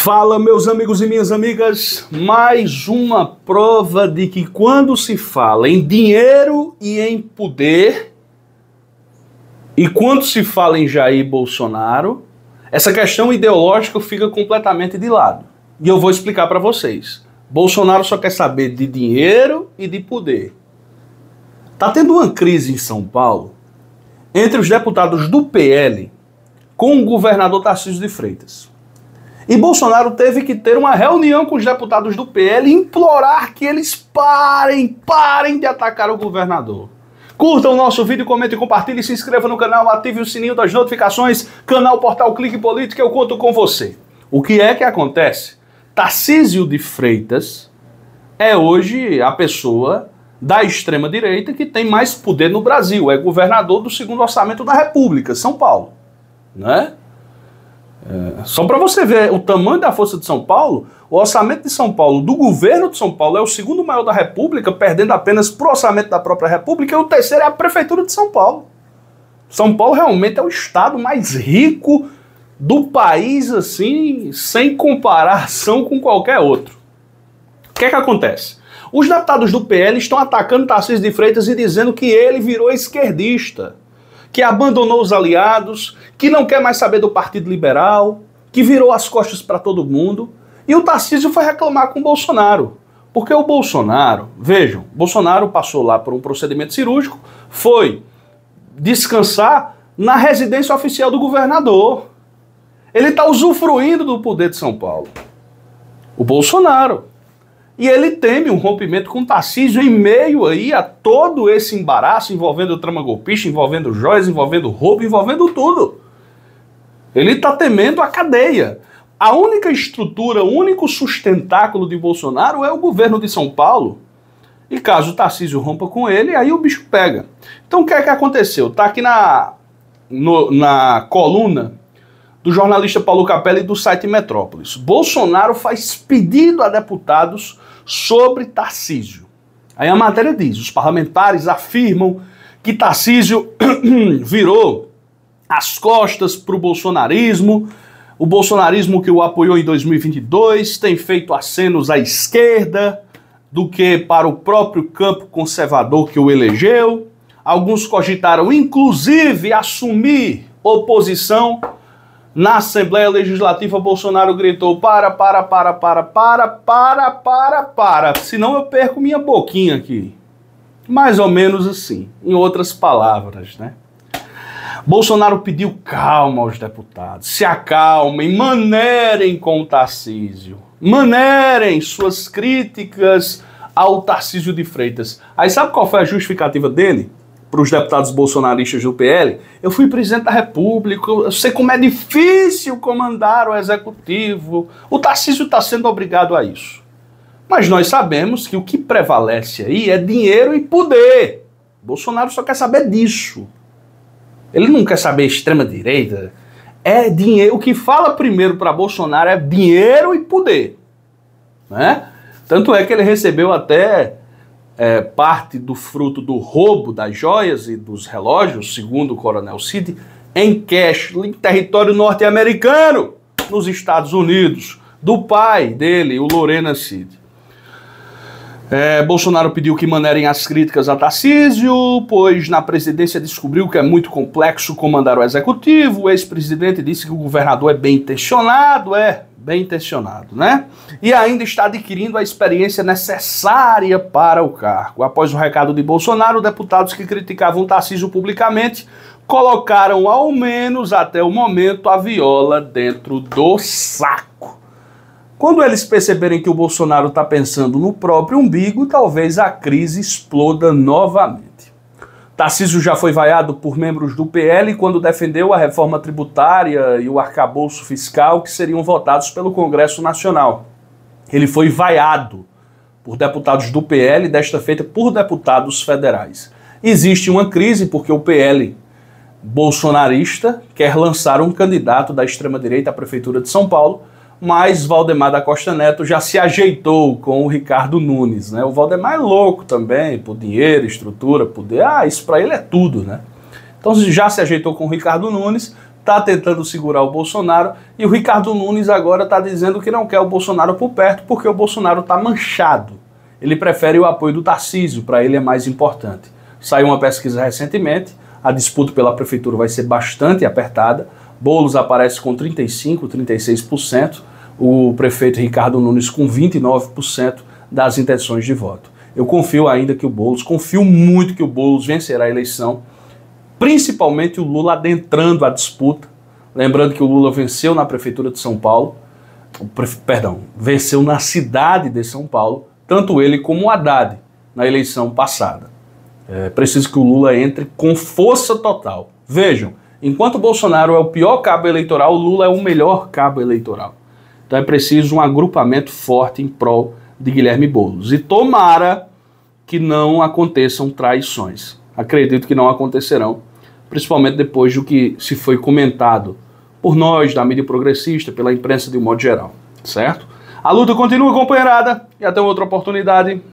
Fala, meus amigos e minhas amigas, mais uma prova de que quando se fala em dinheiro e em poder, e quando se fala em Jair Bolsonaro, essa questão ideológica fica completamente de lado. E eu vou explicar para vocês. Bolsonaro só quer saber de dinheiro e de poder. Tá tendo uma crise em São Paulo entre os deputados do PL com o governador Tarcísio de Freitas. E Bolsonaro teve que ter uma reunião com os deputados do PL e implorar que eles parem de atacar o governador. Curtam o nosso vídeo, comentem, compartilhem, se inscreva no canal, ative o sininho das notificações, canal Portal Clique Política, eu conto com você. O que é que acontece? Tarcísio de Freitas é hoje a pessoa da extrema-direita que tem mais poder no Brasil, é governador do segundo orçamento da República, São Paulo, né? Só para você ver o tamanho da força de São Paulo, o orçamento de São Paulo, do governo de São Paulo, é o segundo maior da República, perdendo apenas para o orçamento da própria República, e o terceiro é a Prefeitura de São Paulo. São Paulo realmente é o estado mais rico do país, assim, sem comparação com qualquer outro. O que é que acontece? Os deputados do PL estão atacando Tarcísio de Freitas e dizendo que ele virou esquerdista, que abandonou os aliados, que não quer mais saber do Partido Liberal, que virou as costas para todo mundo. E o Tarcísio foi reclamar com o Bolsonaro. Porque o Bolsonaro, vejam, Bolsonaro passou lá por um procedimento cirúrgico, foi descansar na residência oficial do governador. Ele está usufruindo do poder de São Paulo. O Bolsonaro. E ele teme um rompimento com o Tarcísio em meio aí a todo esse embaraço envolvendo o trama golpista, envolvendo joias, envolvendo roubo, envolvendo tudo. Ele está temendo a cadeia. A única estrutura, o único sustentáculo de Bolsonaro é o governo de São Paulo. E caso o Tarcísio rompa com ele, aí o bicho pega. Então o que é que aconteceu? Está aqui na coluna do jornalista Paulo Capelli do site Metrópolis. Bolsonaro faz pedido a deputados sobre Tarcísio. Aí a matéria diz, os parlamentares afirmam que Tarcísio virou as costas para o bolsonarismo que o apoiou em 2022, tem feito acenos à esquerda do que para o próprio campo conservador que o elegeu. Alguns cogitaram, inclusive, assumir oposição. Na Assembleia Legislativa, Bolsonaro gritou, para, senão eu perco minha boquinha aqui. Mais ou menos assim, em outras palavras, né? Bolsonaro pediu calma aos deputados, se acalmem, manerem com o Tarcísio, manerem suas críticas ao Tarcísio de Freitas. Aí sabe qual foi a justificativa dele? Para os deputados bolsonaristas do PL, eu fui presidente da República, eu sei como é difícil comandar o executivo, o Tarcísio está sendo obrigado a isso. Mas nós sabemos que o que prevalece aí é dinheiro e poder. Bolsonaro só quer saber disso. Ele não quer saber extrema-direita, é dinheiro. O que fala primeiro para Bolsonaro é dinheiro e poder, né? Tanto é que ele recebeu até parte do fruto do roubo das joias e dos relógios, segundo o Coronel Cid, em cash, em território norte-americano, nos Estados Unidos, do pai dele, o Lorena Cid. Bolsonaro pediu que manerem as críticas a Tarcísio, pois na presidência descobriu que é muito complexo comandar o executivo. O ex-presidente disse que o governador é bem intencionado, né? E ainda está adquirindo a experiência necessária para o cargo. Após o recado de Bolsonaro, deputados que criticavam Tarcísio publicamente colocaram, ao menos até o momento, a viola dentro do saco. Quando eles perceberem que o Bolsonaro está pensando no próprio umbigo, talvez a crise exploda novamente. Tarcísio já foi vaiado por membros do PL quando defendeu a reforma tributária e o arcabouço fiscal que seriam votados pelo Congresso Nacional. Ele foi vaiado por deputados do PL, desta feita por deputados federais. Existe uma crise porque o PL bolsonarista quer lançar um candidato da extrema-direita à Prefeitura de São Paulo, mas Valdemar da Costa Neto já se ajeitou com o Ricardo Nunes, né? O Valdemar é louco também, por dinheiro, estrutura, poder, isso para ele é tudo, né? Então já se ajeitou com o Ricardo Nunes, está tentando segurar o Bolsonaro, e o Ricardo Nunes agora está dizendo que não quer o Bolsonaro por perto porque o Bolsonaro está manchado. Ele prefere o apoio do Tarcísio, para ele é mais importante. Saiu uma pesquisa recentemente, a disputa pela prefeitura vai ser bastante apertada, Boulos aparece com 35%, 36%, o prefeito Ricardo Nunes com 29% das intenções de voto. Eu confio ainda que o Boulos, confio muito que o Boulos vencerá a eleição, principalmente o Lula adentrando a disputa. Lembrando que o Lula venceu na prefeitura de São Paulo, venceu na cidade de São Paulo, tanto ele como o Haddad na eleição passada. É preciso que o Lula entre com força total. Vejam, enquanto o Bolsonaro é o pior cabo eleitoral, o Lula é o melhor cabo eleitoral. Então é preciso um agrupamento forte em prol de Guilherme Boulos. E tomara que não aconteçam traições. Acredito que não acontecerão, principalmente depois do que se foi comentado por nós, da mídia progressista, pela imprensa de um modo geral, certo? A luta continua, companheirada, e até outra oportunidade.